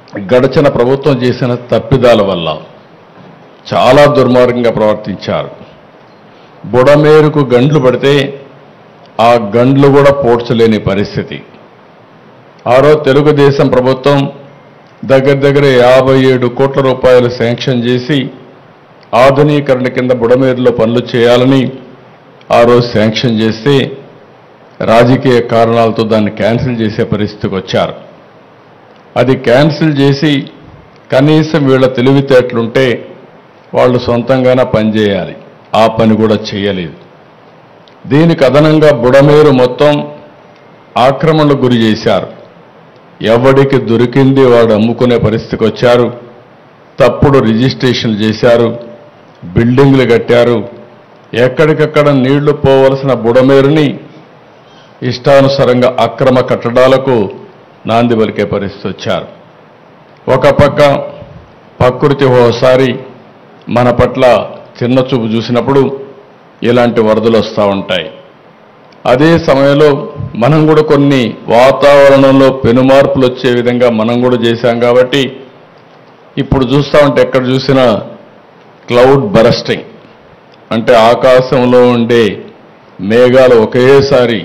గడచిన ప్రభుత్వం చేసిన తప్పిదాల వల్ల చాలా దుర్మార్గంగా ప్రవర్తించారు. బుడమేరుకు గండ్లు పడితే ఆ గండ్లు కూడా పోడ్చలేని పరిస్థితి. ఆరో తెలుగుదేశం ప్రభుత్వం దగ్గర 57 కోట్ల రూపాయలు శాంక్షన్ చేసి ఆధునీకరణ కింద బుడమేరులో పనులు చేయాలని ఆ రోజు శాంక్షన్ చేస్తే రాజకీయ కారణాలతో దాన్ని క్యాన్సిల్ చేసే పరిస్థితికి వచ్చారు. అది క్యాన్సిల్ చేసి కనీసం వీళ్ళ తెలివితేటలుంటే వాళ్ళు సొంతంగానే పనిచేయాలి. ఆ పని కూడా చేయలేదు. దీనికి అదనంగా బుడమేరు మొత్తం ఆక్రమణకు గురి చేశారు. ఎవడికి దొరికింది వాడు అమ్ముకునే పరిస్థితికి వచ్చారు. తప్పుడు రిజిస్ట్రేషన్లు చేశారు, బిల్డింగ్లు కట్టారు. ఎక్కడికక్కడ నీళ్లు పోవలసిన బుడమేరుని ఇష్టానుసారంగా అక్రమ కట్టడాలకు నాంది పలికే పరిస్థితి వచ్చారు. ఒక పక్క ప్రకృతి ఓసారి మన పట్ల చిన్న చూపు చూసినప్పుడు ఇలాంటి వరదలు వస్తూ ఉంటాయి. అదే సమయంలో మనం కూడా కొన్ని వాతావరణంలో పెనుమార్పులు వచ్చే విధంగా మనం కూడా చేశాం. కాబట్టి ఇప్పుడు చూస్తూ ఉంటే ఎక్కడ చూసినా క్లౌడ్ బరస్టింగ్ అంటే ఆకాశంలో ఉండే మేఘాలు ఒకేసారి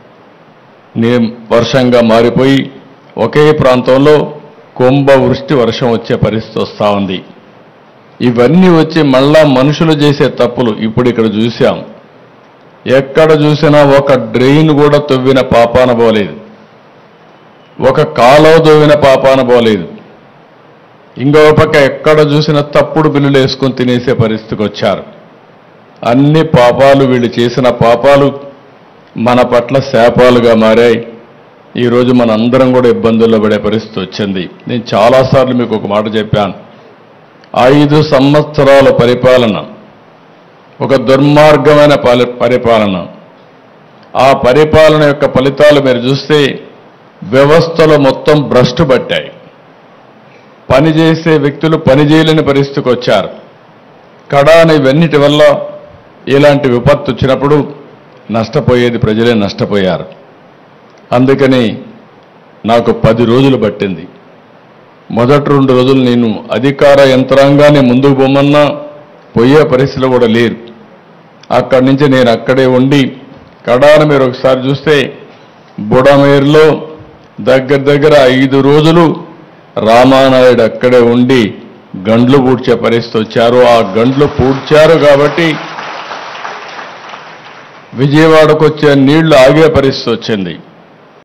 వర్షంగా మారిపోయి ఒకే ప్రాంతంలో కుంభవృష్టి వర్షం వచ్చే పరిస్థితి వస్తూ ఉంది. ఇవన్నీ వచ్చి మళ్ళా మనుషులు చేసే తప్పులు ఇప్పుడు ఇక్కడ చూశాం. ఎక్కడ చూసినా ఒక డ్రైన్ కూడా తవ్విన పాపాన పోలేదు, ఒక కాలువ తవ్విన పాపాన పోలేదు. ఇంకో పక్క ఎక్కడ చూసినా తప్పుడు బిల్లులు వేసుకొని తినేసే పరిస్థితికి వచ్చారు. అన్ని పాపాలు వీళ్ళు చేసిన పాపాలు మన పట్ల శాపాలుగా మారాయి. ఈరోజు మన అందరం కూడా ఇబ్బందుల్లో పడే పరిస్థితి వచ్చింది. నేను చాలాసార్లు మీకు ఒక మాట చెప్పాను. 5 సంవత్సరాల పరిపాలన ఒక దుర్మార్గమైన పరిపాలన. ఆ పరిపాలన యొక్క ఫలితాలు మీరు చూస్తే వ్యవస్థలో మొత్తం భ్రష్టు పట్టాయి. పనిచేసే వ్యక్తులు పనిచేయలేని పరిస్థితికి వచ్చారు. కడాని ఇవన్నిటి వల్ల ఇలాంటి విపత్తు వచ్చినప్పుడు నష్టపోయేది ప్రజలే నష్టపోయారు. అందుకని నాకు 10 రోజులు పట్టింది. మొదటి 2 రోజులు నేను అధికార యంత్రాంగాన్ని ముందుకు పోమన్నా పోయే పరిస్థితులు కూడా లేరు. అక్కడి నుంచి నేను అక్కడే ఉండి కడాన మీరు ఒకసారి చూస్తే బుడమేరులో దగ్గర 5 రోజులు రామానాయుడు అక్కడే ఉండి గండ్లు పూడ్చే పరిస్థితి వచ్చారు. ఆ గండ్లు పూడ్చారు కాబట్టి విజయవాడకు వచ్చే నీళ్లు ఆగే పరిస్థితి వచ్చింది.